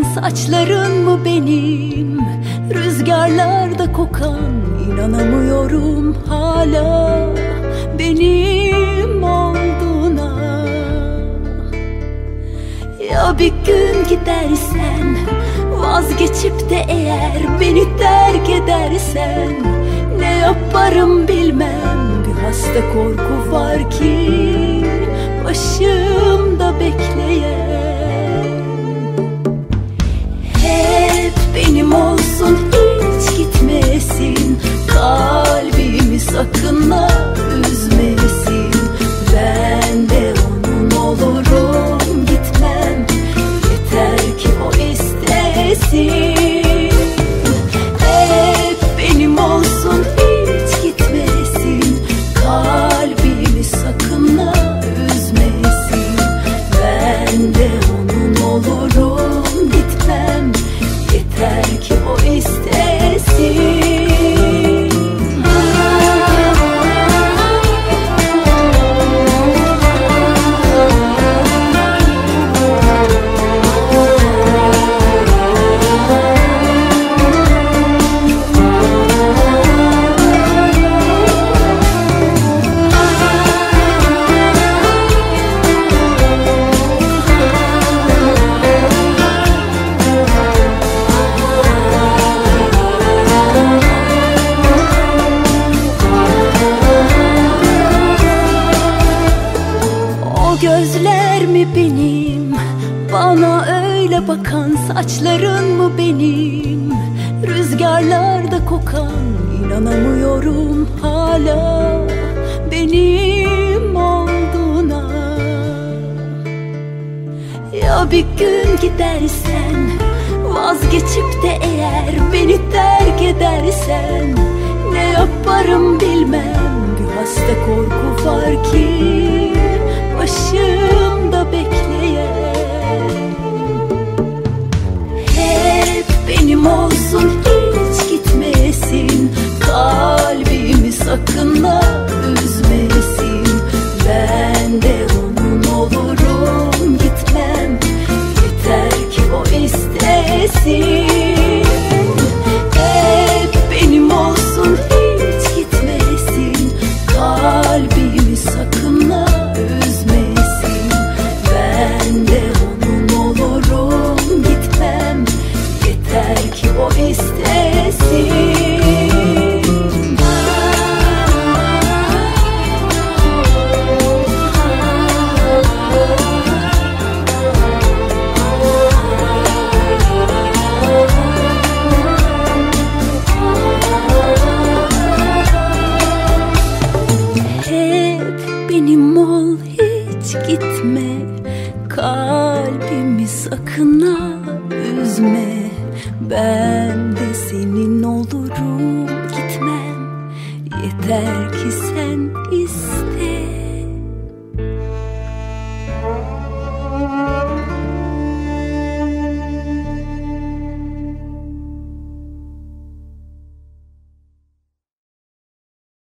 saçların mı benim? Rüzgarlarda kokan, inanamıyorum hala benim olduğuna. Ya bir gün gidersen, vazgeçip de eğer beni terk edersen, ne yaparım bilmem. Bir hasta korku var ki başımda bekleyen. Hep benim olsun, hiç gitmesin, kalbimi sakın ha üzmesin. Ben de onun olurum, gitmem, yeter ki o istesin. Hep benim olsun, hiç gitmesin, kalbimi sakın ha üzmesin. Ben de onun olurum, gitmem, yeter ki o istesin. Gözler mi benim, bana öyle bakan saçların mı benim? Rüzgarlarda kokan, inanamıyorum hala benim olduğuna. Ya bir gün gidersen, vazgeçip de eğer beni terk edersen, ne yaparım bilmem. Bir hasta korku var ki başımda bekleyen. Hep benim olsun, hiç gitmesin, kalbimi sakın ha üzmesin. Ben de onun olurum, gitmem, yeter ki o istesin. Hep benim olsun, hiç gitmesin, kalbimi sakın ha üzmesin. Ben de onun olurum, gitmem, yeter ki o istesin. Benim ol, hiç gitme, kalbimi sakın ha üzme. Ben de senin olurum, gitmem, yeter ki sen